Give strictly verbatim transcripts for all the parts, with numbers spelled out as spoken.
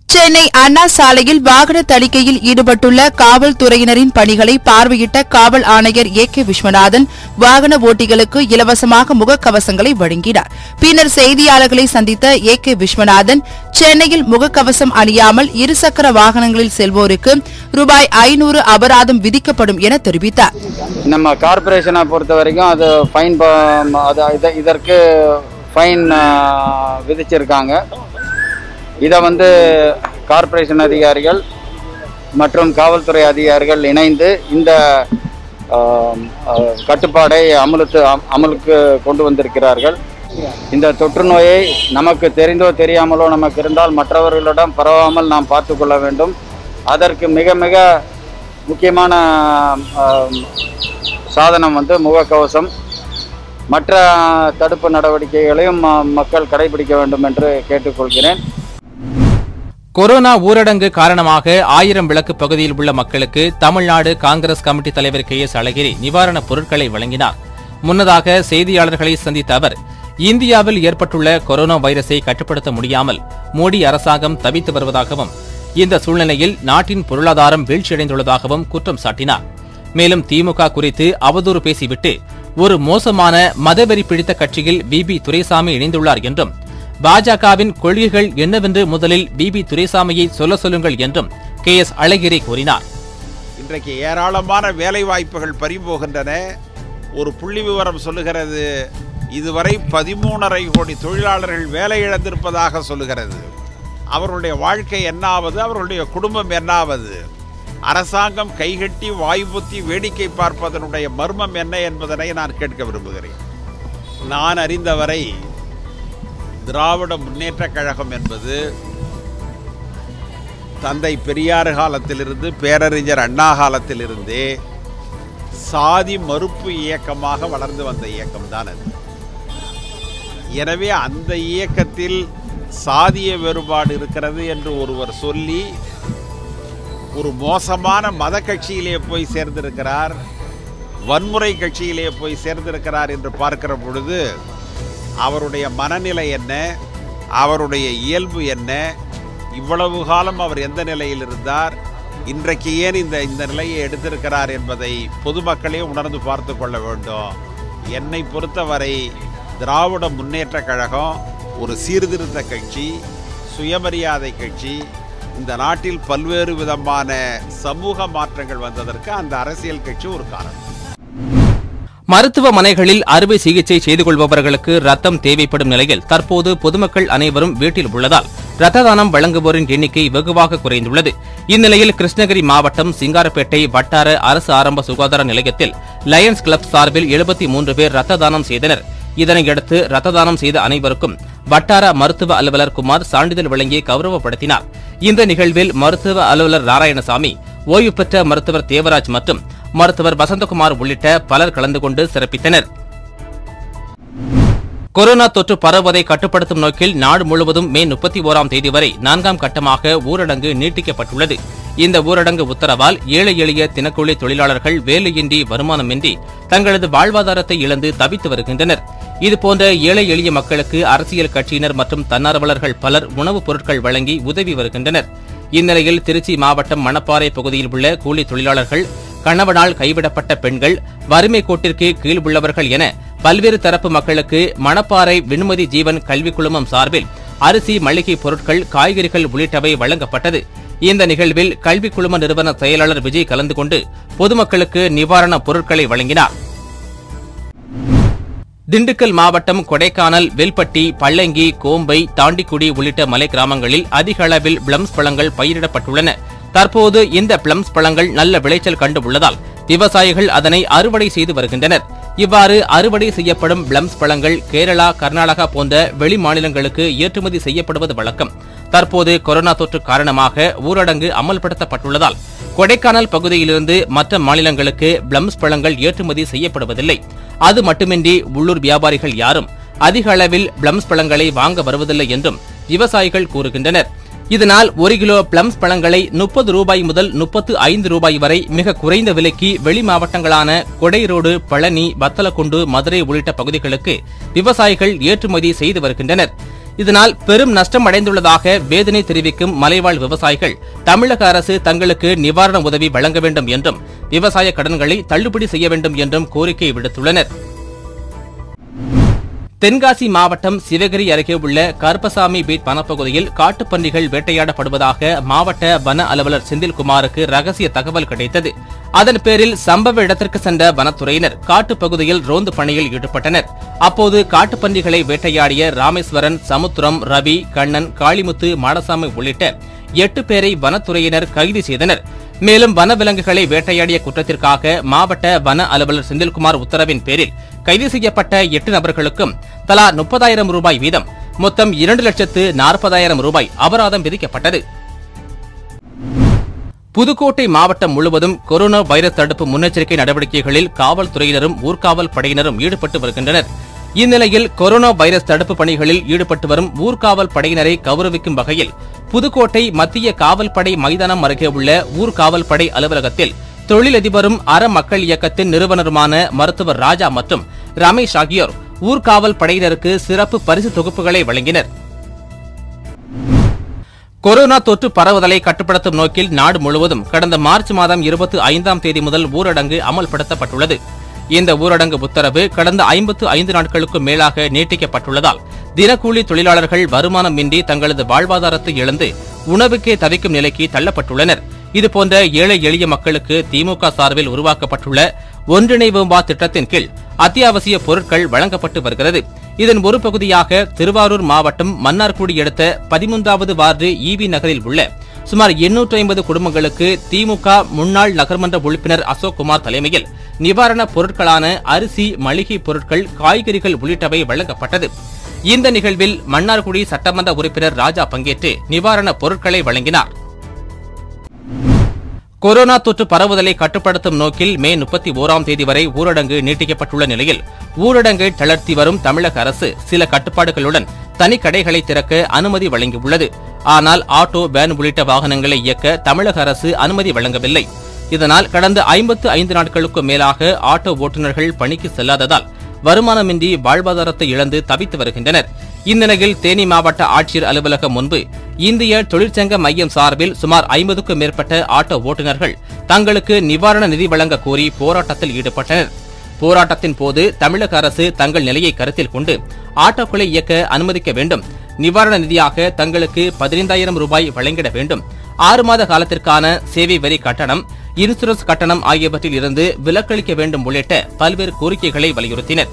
சென்னை அண்ணா சாலையில் வாகன தணிக்கையில் ஈடுபட்டுள்ள காவல்துறையினரின் பணிகளை பார்வையிட்ட காவல் ஆணையர் ஏ கே விஸ்வநாதன் வாகன ஓட்டிகளுக்கு இலவசமாக முகக்கவசங்களை வழங்கினார். பின்னர் செய்தியாளர்களை சந்தித்த ஏ கே விஸ்வநாதன் சென்னையில் முகக்கவசம் அணியாமல் இருசக்கர வாகனங்களில் செல்வோருக்கு ரூபாய் ஐநூறு அபராதம் விதிக்கப்படும் என தெரிவித்தார். நம்ம கார்பரேஷனை பொறுத்த வரைக்கும் அது ஃபைன் இதற்கு ஃபைன் விதிச்சிருக்காங்க. இதை வந்து கார்ப்பரேஷன் அதிகாரிகள் மற்றும் காவல்துறை அதிகாரிகள் இணைந்து இந்த கட்டுப்பாடை அமலுக்கு அமலுக்கு கொண்டு வந்திருக்கிறார்கள். இந்த தொற்று நோயை நமக்கு தெரிந்தோ தெரியாமலோ நமக்கு இருந்தால் மற்றவர்களிடம் பரவாமல் நாம் பார்த்து கொள்ள வேண்டும். அதற்கு மிக மிக முக்கியமான சாதனம் வந்து முகக்கவசம். மற்ற தடுப்பு நடவடிக்கைகளையும் மக்கள் கடைபிடிக்க வேண்டும் என்று கேட்டுக்கொள்கிறேன். கொரோனா ஊரடங்கு காரணமாக ஆயிரம் விளக்கு பகுதியில் உள்ள மக்களுக்கு தமிழ்நாடு காங்கிரஸ் கமிட்டி தலைவர் கே எஸ் அழகிரி நிவாரணப் பொருட்களை வழங்கினார். முன்னதாக செய்தியாளர்களை சந்தித்த அவர், இந்தியாவில் ஏற்பட்டுள்ள கொரோனா வைரஸை கட்டுப்படுத்த முடியாமல் மோடி அரசாங்கம் தவித்து வருவதாகவும், இந்த சூழ்நிலையில் நாட்டின் பொருளாதாரம் வீழ்ச்சியடைந்துள்ளதாகவும் குற்றம் சாட்டினார். மேலும் திமுக குறித்து அவதூறு பேசிவிட்டு ஒரு மோசமான மதவெறி பிடித்த கட்சியில் வி பி துரைசாமி இணைந்துள்ளார் என்றும், பாஜகவின் கொள்கைகள் என்னவென்று முதலில் வி பி துரைசாமியை சொல்ல சொல்லுங்கள் என்றும் கே எஸ் அழகிரி கூறினார். இன்றைக்கு ஏராளமான வேலை வாய்ப்புகள் பறிபோகின்றன. ஒரு புள்ளி விவரம் சொல்லுகிறது, இதுவரை பதிமூணரை கோடி தொழிலாளர்கள் வேலை இழந்திருப்பதாக சொல்லுகிறது. அவர்களுடைய வாழ்க்கை என்னாவது, அவர்களுடைய குடும்பம் என்னாவது? அரசாங்கம் கைகட்டி வாய்ப்புத்தி வேடிக்கை பார்ப்பதனுடைய மர்மம் என்ன என்பதனை நான் கேட்க விரும்புகிறேன். நான் அறிந்தவரை திராவிட முன்னேற்ற கழகம் என்பது தந்தை பெரியார் காலத்திலிருந்து பேரறிஞர் அண்ணா காலத்திலிருந்தே சாதி மறுப்பு இயக்கமாக வளர்ந்து வந்த இயக்கம்தான் அது. எனவே அந்த இயக்கத்தில் சாதிய வேறுபாடு இருக்கிறது என்று ஒருவர் சொல்லி ஒரு மோசமான மத கட்சியிலே போய் சேர்ந்திருக்கிறார், வன்முறை கட்சியிலே போய் சேர்ந்திருக்கிறார் என்று பார்க்கிற பொழுது அவருடைய மனநிலை என்ன, அவருடைய இயல்பு என்ன, இவ்வளவு காலம் அவர் எந்த நிலையில் இருந்தார், இன்றைக்கு ஏன் இந்த இந்த நிலையை எடுத்திருக்கிறார் என்பதை பொதுமக்களே உணர்ந்து பார்த்து கொள்ள வேண்டும். என்னை பொறுத்தவரை திராவிட முன்னேற்ற கழகம் ஒரு சீர்திருத்த கட்சி, சுயமரியாதை கட்சி. இந்த நாட்டில் பல்வேறு விதமான சமூக மாற்றங்கள் வந்ததற்கு அந்த அரசியல் கட்சி ஒரு காரணம். மருத்துவமனைகளில் அறுவை சிகிச்சை செய்து கொள்பவர்களுக்கு ரத்தம் தேவைப்படும் நிலையில் தற்போது பொதுமக்கள் அனைவரும் வீட்டில் உள்ளதால் ரத்த தானம் வழங்குவோரின் எண்ணிக்கை வெகுவாக குறைந்துள்ளது. இந்நிலையில் கிருஷ்ணகிரி மாவட்டம் சிங்காரப்பேட்டை வட்டார அரசு ஆரம்ப சுகாதார நிலையத்தில் லயன்ஸ் கிளப் சார்பில் எழுபத்தி மூன்று பேர் ரத்த தானம் செய்தனர். இதனையடுத்து ரத்த தானம் செய்த அனைவருக்கும் வட்டார மருத்துவ அலுவலர் குமார் சான்றிதழ் வழங்கி கௌரவப்படுத்தினார். இந்த நிகழ்வில் மருத்துவ அலுவலர் நாராயணசாமி, ஓய்வு பெற்ற மருத்துவர் தேவராஜ் மற்றும் மருத்துவர் வசந்தகுமார் உள்ளிட்ட பலர் கலந்து கொண்டு சிறப்பித்தனர். கொரோனா தொற்று பரவுவதை கட்டுப்படுத்தும் நோக்கில் நாடு முழுவதும் மே முப்பத்தி ஓராம் தேதி வரை நான்காம் கட்டமாக ஊரடங்கு நீட்டிக்கப்பட்டுள்ளது. இந்த ஊரடங்கு உத்தரவால் ஏழை எளிய தினக்கூலி தொழிலாளர்கள் வேலையின்றி வருமானமின்றி தங்களது வாழ்வாதாரத்தை இழந்து தவித்து வருகின்றனர். இதுபோன்ற ஏழை எளிய மக்களுக்கு அரசியல் கட்சியினர் மற்றும் தன்னார்வலர்கள் பலர் உணவுப் பொருட்கள் வழங்கி உதவி வருகின்றனர். இந்நிலையில் திருச்சி மாவட்டம் மணப்பாறை பகுதியில் உள்ள கூலி தொழிலாளர்கள், கணவனால் கைவிடப்பட்ட பெண்கள், வறுமை கோட்டிற்கு கீழ் உள்ளவர்கள் என பல்வேறு தரப்பு மக்களுக்கு மணப்பாறை விண்மதி ஜீவன் கல்விக் குழுமம் சார்பில் அரிசி, மளிகை பொருட்கள், காய்கறிகள் உள்ளிட்டவை வழங்கப்பட்டது. இந்த நிகழ்வில் கல்விக் குழும நிறுவன செயலாளர் விஜய் கலந்து கொண்டு பொதுமக்களுக்கு நிவாரணப் பொருட்களை வழங்கினார். திண்டுக்கல் மாவட்டம் கொடைக்கானல், வெல்பட்டி, பள்ளங்கி, கோம்பை, தாண்டிக்குடி உள்ளிட்ட மலை கிராமங்களில் அதிக அளவில் பிளம்ஸ் பழங்கள் பயிரிடப்பட்டுள்ளன. தற்போது இந்த பிளம்ஸ் பழங்கள் நல்ல விளைச்சல் கண்டு உள்ளதால் விவசாயிகள் அதனை அறுவடை செய்து வருகின்றனர். இவ்வாறு அறுவடை செய்யப்படும் பிளம்ஸ் பழங்கள் கேரளா, கர்நாடகா போன்ற வெளி மாநிலங்களுக்கு ஏற்றுமதி செய்யப்படுவது வழக்கம். தற்போது கொரோனா தொற்று காரணமாக ஊரடங்கு அமல்படுத்தப்பட்டுள்ளதால் கொடைக்கானல் பகுதியிலிருந்து மற்ற மாநிலங்களுக்கு பிளம்ஸ் பழங்கள் ஏற்றுமதி செய்யப்படுவதில்லை. அது மட்டுமின்றி உள்ளூர் வியாபாரிகள் யாரும் அதிக அளவில் பிளம்ஸ் பழங்களை வாங்க வருவதில்லை என்றும் விவசாயிகள் கூறுகின்றனர். இதனால் ஒரு கிலோ பிளம்ஸ் பழங்களை முப்பது ரூபாய் முதல் முப்பத்து ஐந்து ரூபாய் வரை மிக குறைந்த விலைக்கு வெளி மாவட்டங்களான கொடைரோடு, பழனி, வத்தலக்குண்டு, மதுரை உள்ளிட்ட பகுதிகளுக்கு விவசாயிகள் ஏற்றுமதி செய்து வருகின்றனர். இதனால் பெரும் நஷ்டம் அடைந்துள்ளதாக வேதனை தெரிவிக்கும் மலைவாழ் விவசாயிகள் தமிழக அரசு தங்களுக்கு நிவாரண உதவி வழங்க வேண்டும் என்றும் விவசாய கடன்களை தள்ளுபடி செய்ய வேண்டும் என்றும் கோரிக்கை விடுத்துள்ளனர். தென்காசி மாவட்டம் சிவகிரி அருகே உள்ள கருப்பசாமி பீட் வனப்பகுதியில் காட்டுப்பன்றிகள் வேட்டையாடப்படுவதாக மாவட்ட வன அலுவலர் செந்தில்குமாருக்கு ரகசிய தகவல் கிடைத்தது. அதன் பேரில் சம்பவ இடத்திற்கு சென்ற வனத்துறையினர் காட்டுப்பகுதியில் ரோந்து பணியில் ஈடுபட்டனர். அப்போது காட்டுப்பன்றிகளை வேட்டையாடிய ராமேஸ்வரன், சமுத்திரம், ரவி, கண்ணன், காளிமுத்து, மாடசாமி உள்ளிட்ட எட்டு பேரை வனத்துறையினர் கைது செய்தனர். மேலும் வனவிலங்குகளை வேட்டையாடிய குற்றத்திற்காக மாவட்ட வன அலுவலர் செந்தில்குமார் உத்தரவின் பேரில் கைது செய்யப்பட்ட எட்டு நபர்களுக்கும் தலா முப்பதாயிரம் ரூபாய் வீதம் மொத்தம் இரண்டு லட்சத்து நாற்பதாயிரம் ரூபாய் அபராதம் விதிக்கப்பட்டது. புதுக்கோட்டை மாவட்டம் முழுவதும் கொரோனா வைரஸ் தடுப்பு முன்னெச்சரிக்கை நடவடிக்கைகளில் காவல்துறையினரும் ஊர்காவல் படையினரும் ஈடுபட்டு வருகின்றனர். இந்நிலையில் கொரோனா வைரஸ் தடுப்பு பணிகளில் ஈடுபட்டு வரும் ஊர்காவல் படையினரை கௌரவிக்கும் வகையில் புதுக்கோட்டை மத்திய காவல்படை மைதானம் அருகே உள்ள ஊர்காவல்படை அலுவலகத்தில் தொழிலதிபரும் அற மக்கள் இயக்கத்தின் நிறுவனருமான மருத்துவர் ராஜா மற்றும் ரமேஷ் ஆகியோர் ஊர்காவல் படையினருக்கு சிறப்பு பரிசு தொகுப்புகளை வழங்கினர். கொரோனா தொற்று பரவுதலை கட்டுப்படுத்தும் நோக்கில் நாடு முழுவதும் கடந்த மார்ச் மாதம் இருபத்தி ஐந்தாம் தேதி முதல் ஊரடங்கு அமல்படுத்தப்பட்டுள்ளது. இந்த ஊரடங்கு உத்தரவு கடந்த ஐம்பத்து ஐந்து நாட்களுக்கும் மேலாக நீட்டிக்கப்பட்டுள்ளதால் தினக்கூலி தொழிலாளர்கள் வருமானமின்றி தங்களது வாழ்வாதாரத்தை இழந்து உணவுக்கே தவிக்கும் நிலைக்கு தள்ளப்பட்டுள்ளனர். இதுபோன்ற ஏழை எளிய மக்களுக்கு திமுக சார்பில் உருவாக்கப்பட்டுள்ள ஒன்றிணைவோம்பா திட்டத்தின் கீழ் அத்தியாவசிய பொருட்கள் வழங்கப்பட்டு வருகிறது. இதன் ஒரு பகுதியாக திருவாரூர் மாவட்டம் மன்னார்குடி அடுத்த பதிமூன்றாவது வார்டு ஈவி நகரில் உள்ள சுமார் எண்ணூற்று ஐம்பது குடும்பங்களுக்கு திமுக முன்னாள் நகர்மன்ற உறுப்பினர் அசோக்குமார் தலைமையில் நிவாரணப் பொருட்களான அரிசி, மளிகை பொருட்கள், காய்கறிகள் உள்ளிட்டவை வழங்கப்பட்டது. இந்த நிகழ்வில் மன்னார்குடி சட்டமன்ற உறுப்பினர் ராஜா பங்கேற்று நிவாரணப் பொருட்களை வழங்கினார். கொரோனா தொற்று பரவுதலை கட்டுப்படுத்தும் நோக்கில் மே முப்பத்தி ஓராம் தேதி வரை ஊரடங்கு நீட்டிக்கப்பட்டுள்ள நிலையில் ஊரடங்கை தளர்த்தி வரும் தமிழக அரசு சில கட்டுப்பாடுகளுடன் தனிக்கடைகளை திறக்க அனுமதி வழங்கியுள்ளது. ஆனால் ஆட்டோ, வேன் உள்ளிட்ட வாகனங்களை இயக்க தமிழக அரசு அனுமதி வழங்கவில்லை. இதனால் கடந்த ஐம்பத்து ஐந்து நாட்களுக்கும் மேலாக ஆட்டோ ஓட்டுநர்கள் பணிக்கு செல்லாததால் வருமானமின்றி வாழ்வாதாரத்தை இழந்து தவித்து வருகின்றனர். இந்நிலையில் தேனி மாவட்ட ஆட்சியர் அலுவலகம் முன்பு இந்திய தொழிற்சங்க மையம் சார்பில் சுமார் ஐம்பதுக்கும் மேற்பட்ட ஆட்டோ ஓட்டுநர்கள் தங்களுக்கு நிவாரண நிதி வழங்க கோரி போராட்டத்தில் ஈடுபட்டனர். போராட்டத்தின் போது தமிழக அரசு தங்கள் நிலையை கருத்தில் கொண்டு ஆட்டோக்களை இயக்க அனுமதிக்க வேண்டும், நிவாரண நிதியாக தங்களுக்கு பதினைந்தாயிரம் ரூபாய் வழங்கிட வேண்டும், ஆறு மாத காலத்திற்கான சேவை வரி கட்டணம், இன்சூரன்ஸ் கட்டணம் ஆகியவற்றில் இருந்து விலக்களிக்க வேண்டும் உள்ளிட்ட பல்வேறு கோரிக்கைகளை வலியுறுத்தினர்.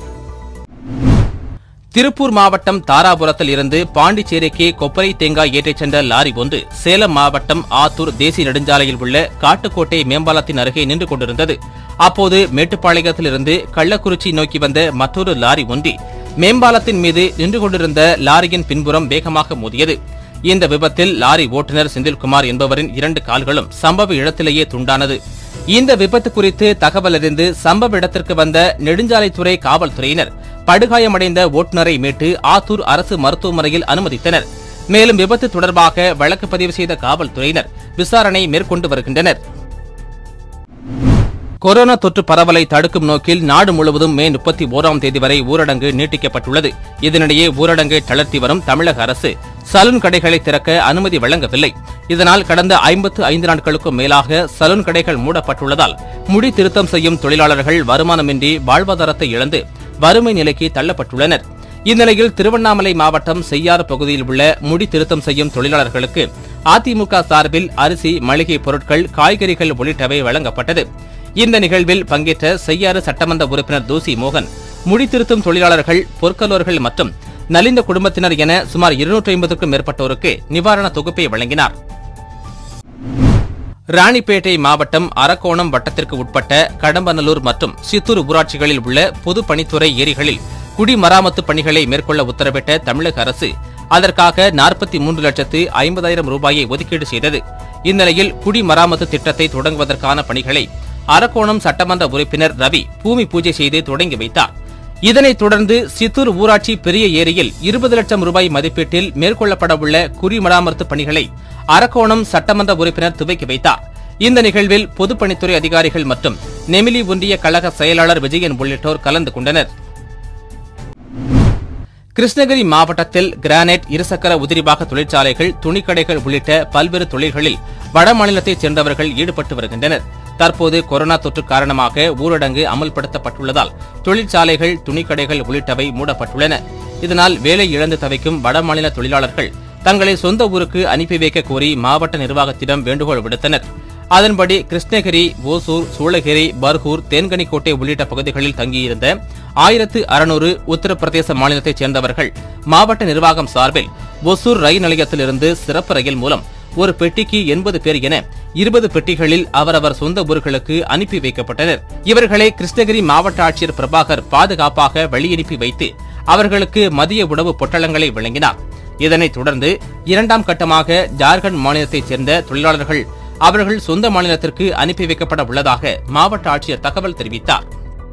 திருப்பூர் மாவட்டம் தாராபுரத்தில் இருந்து பாண்டிச்சேரிக்கு கொப்பரை தேங்காய் ஏற்றிச் சென்ற லாரி ஒன்று சேலம் மாவட்டம் ஆத்தூர் தேசிய நெடுஞ்சாலையில் உள்ள காட்டுக்கோட்டை மேம்பாலத்தின் அருகே நின்று கொண்டிருந்தது. அப்போது மேட்டுப்பாளையத்திலிருந்து கள்ளக்குறிச்சி நோக்கி வந்த மற்றொரு லாரி ஒன்றி மேம்பாலத்தின் மீது நின்று கொண்டிருந்த லாரியின் பின்புறம் வேகமாக மோதியது. இந்த விபத்தில் லாரி ஓட்டுநர் செந்தில்குமார் என்பவரின் இரண்டு கால்களும் சம்பவ இடத்திலேயே துண்டானது. இந்த விபத்து குறித்து தகவல் அறிந்து சம்பவ இடத்திற்கு வந்த நெடுஞ்சாலைத்துறை காவல்துறையினர் படுகாயமடைந்த ஓட்டுநரை மீட்டு ஆத்தூர் அரசு மருத்துவமனையில் அனுமதித்தனர். மேலும் விபத்து தொடர்பாக வழக்கு பதிவு செய்த காவல்துறையினர் விசாரணை மேற்கொண்டு வருகின்றனர். கொரோனா தொற்று பரவலை தடுக்கும் நோக்கில் நாடு முழுவதும் மே முப்பத்தி ஓராம் தேதி வரை ஊரடங்கு நீட்டிக்கப்பட்டுள்ளது. இதனிடையே ஊரடங்கை தளர்த்தி வரும் தமிழக அரசு சலூன் கடைகளை திறக்க அனுமதி வழங்கவில்லை. இதனால் கடந்த ஐம்பத்து ஐந்து நாட்களுக்கும் மேலாக சலூன் கடைகள் மூடப்பட்டுள்ளதால் முடி திருத்தம் செய்யும் தொழிலாளர்கள் வருமானமின்றி வாழ்வாதாரத்தை இழந்து வறுமை நிலைக்கு தள்ளப்பட்டுள்ளனர். இந்நிலையில் திருவண்ணாமலை மாவட்டம் செய்யாறு பகுதியில் உள்ள முடி திருத்தம் செய்யும் தொழிலாளர்களுக்கு அதிமுக சார்பில் அரிசி, மளிகை பொருட்கள், காய்கறிகள் உள்ளிட்டவை வழங்கப்பட்டது. இந்த நிகழ்வில் பங்கேற்ற செய்யாறு சட்டமன்ற உறுப்பினர் தூசி மோகன் முடித்திருத்தும் தொழிலாளர்கள், பொற்கலோர்கள் மற்றும் நலிந்த குடும்பத்தினர் என சுமார் இருநூற்றி ஐம்பதுக்கும் மேற்பட்டோருக்கு நிவாரண தொகுப்பை வழங்கினார். ராணிப்பேட்டை மாவட்டம் அரக்கோணம் வட்டத்திற்கு உட்பட்ட கடம்பநல்லூர் மற்றும் சித்தூர் ஊராட்சிகளில் உள்ள பொதுப்பணித்துறை ஏரிகளில் குடிமராமத்து பணிகளை மேற்கொள்ள உத்தரவிட்ட தமிழக அரசு அதற்காக நாற்பத்தி மூன்று லட்சத்து ஐம்பதாயிரம் ரூபாயை ஒதுக்கீடு செய்தது. இந்நிலையில் குடிமராமத்து திட்டத்தை தொடங்குவதற்கான பணிகளை அரக்கோணம் சட்டமன்ற உறுப்பினர் ரவி பூமி பூஜை செய்து தொடங்கி வைத்தார். இதனைத் தொடர்ந்து சித்தூர் ஊராட்சி பெரிய ஏரியில் இருபது லட்சம் ரூபாய் மதிப்பீட்டில் மேற்கொள்ளப்படவுள்ள குடிமராமத்து பணிகளை அரக்கோணம் சட்டமன்ற உறுப்பினர் துவக்கி வைத்தார். இந்த நிகழ்வில் பொதுப்பணித்துறை அதிகாரிகள் மற்றும் நெமிலி ஒன்றிய கழக செயலாளர் விஜயன் உள்ளிட்டோர் கலந்து கொண்டனர். கிருஷ்ணகிரி மாவட்டத்தில் கிரானைட், இருசக்கர உதிரிபாக தொழிற்சாலைகள், துணிக்கடைகள் உள்ளிட்ட பல்வேறு தொழில்களில் வடமாநிலத்தைச் சேர்ந்தவர்கள் ஈடுபட்டு வருகின்றனர். தற்போது கொரோனா தொற்று காரணமாக ஊரடங்கு அமல்படுத்தப்பட்டுள்ளதால் தொழிற்சாலைகள், துணிக்கடைகள் உள்ளிட்டவை மூடப்பட்டுள்ளன. இதனால் வேலை இழந்து தவிக்கும் வடமாநில தொழிலாளர்கள் தங்களை சொந்த ஊருக்கு அனுப்பி வைக்க கோரி மாவட்ட நிர்வாகத்திடம் வேண்டுகோள் விடுத்தனர். அதன்படி கிருஷ்ணகிரி, ஓசூர், சூளகிரி, பர்கூர், தேன்கனிக்கோட்டை உள்ளிட்ட பகுதிகளில் தங்கியிருந்த ஆயிரத்து அறுநூறு உத்தரப்பிரதேச மாநிலத்தைச் சேர்ந்தவர்கள் மாவட்ட நிர்வாகம் சார்பில் ஒசூர் ரயில் நிலையத்திலிருந்து சிறப்பு ரயில் மூலம் ஒரு பெட்டிக்கு எண்பது பேர் என இருபது பெட்டிகளில் அவரவர் சொந்த ஊர்களுக்கு அனுப்பி வைக்கப்பட்டனர். இவர்களை கிருஷ்ணகிரி மாவட்ட ஆட்சியர் பிரபாகர் பாதுகாப்பாக வழியனுப்பி வைத்து அவர்களுக்கு மதிய உணவு பொட்டலங்களை வழங்கினார். இதனைத் தொடர்ந்து இரண்டாம் கட்டமாக ஜார்க்கண்ட் மாநிலத்தைச் சேர்ந்த தொழிலாளர்கள் அவர்கள் சொந்த மாநிலத்திற்கு அனுப்பி வைக்கப்பட உள்ளதாக மாவட்ட ஆட்சியர் தகவல் தெரிவித்தார்.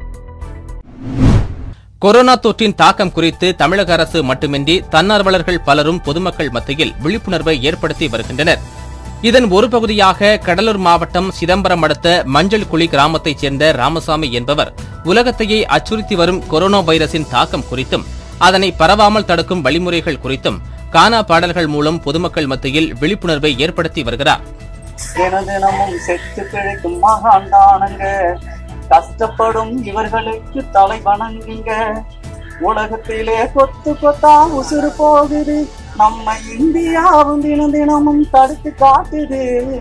கொரோனா தொற்றின் தாக்கம் குறித்து தமிழக அரசு மட்டுமின்றி தன்னார்வலர்கள் பலரும் பொதுமக்கள் மத்தியில் விழிப்புணர்வை ஏற்படுத்தி வருகின்றனர். இதன் ஒரு பகுதியாக கடலூர் மாவட்டம் சிதம்பரம் அடுத்த மஞ்சள் குழி கிராமத்தைச் சேர்ந்த ராமசாமி என்பவர் உலகத்தையே அச்சுறுத்தி வரும் கொரோனா வைரஸின் தாக்கம் குறித்தும் அதனை பரவாமல் தடுக்கும் வழிமுறைகள் குறித்தும் கானா பாடல்கள் மூலம் பொதுமக்கள் மத்தியில் விழிப்புணர்வை ஏற்படுத்தி வருகிறார். தினதினமும் செத்து பிழைக்கும் மகாண்டானுங்க, கஷ்டப்படும் இவர்களுக்கு தலை வணங்குங்க. உலகத்திலே கொத்து கொத்தா உசுறு போகுது, நம்ம இந்தியாவும் தினம் தினமும் தடுத்து காட்டுது.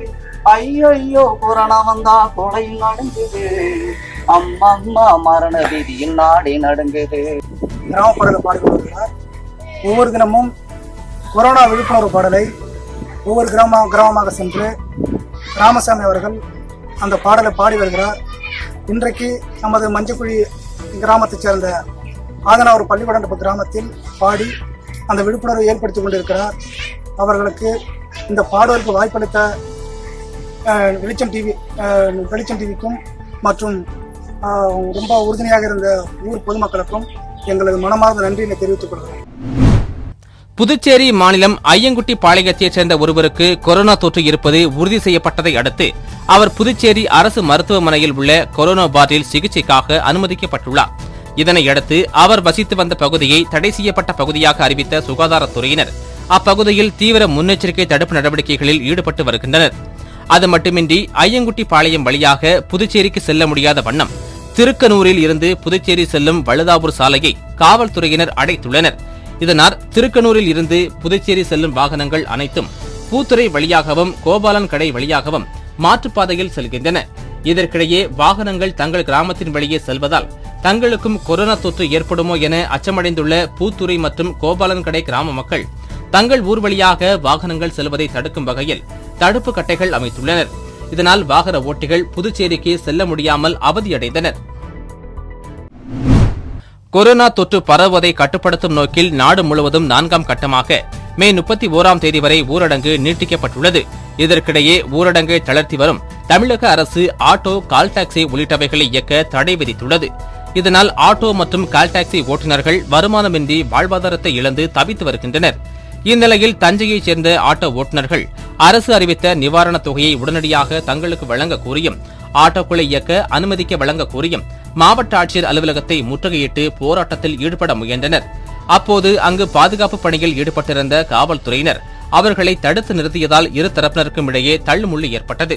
ஐயோ கொரோனா வந்தா கொலை நடுங்குது, அம்மம்மா மரண வீதியில் நாடே நடுங்குது. கிராமப்பாடலை பாடிக்கொண்டிருக்கிறார். ஒவ்வொரு தினமும் கொரோனா விழிப்புணர்வு பாடலை ஒவ்வொரு கிராம கிராமமாக சென்று ராமசாமி அவர்கள் அந்த பாடலை பாடி வருகிறார். இன்றைக்கு நமது மஞ்சக்குழி கிராமத்தைச் சேர்ந்த ஆதனாவூர் பள்ளிக்கூடம் கிராமத்தில் பாடி அந்த விழிப்புணர்வை ஏற்படுத்தி கொண்டிருக்கிறார். அவர்களுக்கு இந்த பாடுவதற்கு வாய்ப்பளித்த வெளிச்சம் டிவி வெளிச்சம் டிவிக்கும் மற்றும் ரொம்ப உறுதுணையாக இருந்த ஊர் பொதுமக்களுக்கும் எங்களது மனமார்ந்த நன்றியை தெரிவித்துக் கொள்கிறோம். புதுச்சேரி மாநிலம் ஐயங்குட்டி பாளையத்தைச் சேர்ந்த ஒருவருக்கு கொரோனா தொற்று இருப்பது உறுதி செய்யப்பட்டதை அடுத்து அவர் புதுச்சேரி அரசு மருத்துவமனையில் உள்ள கொரோனா வார்டில் சிகிச்சைக்காக அனுமதிக்கப்பட்டுள்ளார். இதனையடுத்து அவர் வசித்து வந்த பகுதியை தடை செய்யப்பட்ட பகுதியாக அறிவித்த சுகாதாரத்துறையினர் அப்பகுதியில் தீவிர முன்னெச்சரிக்கை தடுப்பு நடவடிக்கைகளில் ஈடுபட்டு வருகின்றனர். அது மட்டுமின்றி ஐயங்குட்டி பாளையம் வழியாக புதுச்சேரிக்கு செல்ல முடியாத வண்ணம் திருக்கனூரில் இருந்து புதுச்சேரி செல்லும் வழுதாவூர் சாலையை காவல்துறையினர் அடைத்துள்ளனர். இதனால் திருக்கனூரில் இருந்து புதுச்சேரி செல்லும் வாகனங்கள் அனைத்தும் பூத்துறை வழியாகவும் கோபாலன் கடை வழியாகவும் மாற்றுப்பாதையில் செல்கின்றன. இதற்கிடையே வாகனங்கள் தங்கள் கிராமத்தின் வழியே செல்வதால் தங்களுக்கும் கொரோனா தொற்று ஏற்படுமோ என அச்சமடைந்துள்ள பூத்துறை மற்றும் கோபாலன் கடை கிராம மக்கள் தங்கள் ஊர் வழியாக வாகனங்கள் செல்வதை தடுக்கும் வகையில் தடுப்பு கட்டைகள் அமைத்துள்ளனர். இதனால் வாகன ஓட்டிகள் புதுச்சேரிக்கு செல்ல முடியாமல் அவதியடைந்தனர். கொரோனா தொற்று பரவுவதை கட்டுப்படுத்தும் நோக்கில் நாடு முழுவதும் நான்காம் கட்டமாக மே முப்பத்தி ஓராம் தேதி வரை ஊரடங்கு நீட்டிக்கப்பட்டுள்ளது. இதற்கிடையே ஊரடங்கை தளர்த்தி வரும் தமிழக அரசு ஆட்டோ, கால் டாக்ஸி உள்ளிட்டவைகளை இயக்க தடை விதித்துள்ளது. இதனால் ஆட்டோ மற்றும் கால் டாக்ஸி ஓட்டுநர்கள் வருமானமின்றி வாழ்வாதாரத்தை இழந்து தவித்து வருகின்றனர். இந்நிலையில் தஞ்சையைச் சேர்ந்த ஆட்டோ ஓட்டுநர்கள் அரசு அறிவித்த நிவாரணத் தொகையை உடனடியாக தங்களுக்கு வழங்க கோரியும் ஆட்டோக்களை இயக்க அனுமதிக்க வழங்க கோரியும் மாவட்ட ஆட்சியர் அலுவலகத்தை முற்றுகையிட்டு போராட்டத்தில் ஈடுபட முயன்றனர். அப்போது அங்கு பாதுகாப்பு பணியில் ஈடுபட்டிருந்த காவல்துறையினர் அவர்களை தடுத்து நிறுத்தியதால் இரு தரப்பினருக்கும் இடையே தள்ளுமுள்ளு ஏற்பட்டது.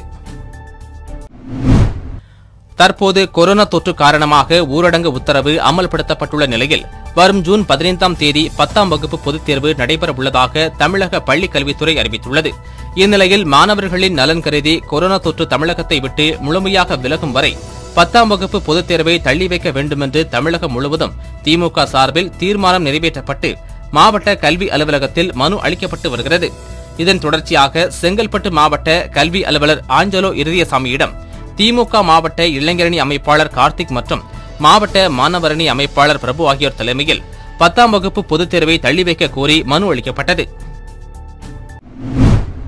தற்போது கொரோனா தொற்று காரணமாக ஊரடங்கு உத்தரவு அமல்படுத்தப்பட்டுள்ள நிலையில் வரும் ஜூன் பதினைந்தாம் தேதி பத்தாம் வகுப்பு பொதுத் தேர்வு நடைபெறவுள்ளதாக தமிழக பள்ளிக் கல்வித்துறை அறிவித்துள்ளது. இந்நிலையில் மாணவர்களின் நலன் கருதி கொரோனா தொற்று தமிழகத்தை விட்டு முழுமையாக விலகும் வரை பத்தாம் வகுப்பு பொதுத் தேர்வை தள்ளி வைக்க வேண்டுமென்று தமிழகம் முழுவதும் திமுக சார்பில் தீர்மானம் நிறைவேற்றப்பட்டு மாவட்ட கல்வி அலுவலகத்தில் மனு அளிக்கப்பட்டு வருகிறது. இதன் தொடர்ச்சியாக செங்கல்பட்டு மாவட்ட கல்வி அலுவலர் ஆஞ்சலோ இருதயசாமியிடம் திமுக மாவட்ட இளைஞரணி அமைப்பாளர் கார்த்திக் மற்றும் மாவட்ட மாணவரணி அமைப்பாளர் பிரபு ஆகியோர் தலைமையில் பத்தாம் வகுப்பு பொதுத் தேர்வை தள்ளி வைக்க கோரி மனு அளிக்கப்பட்டது.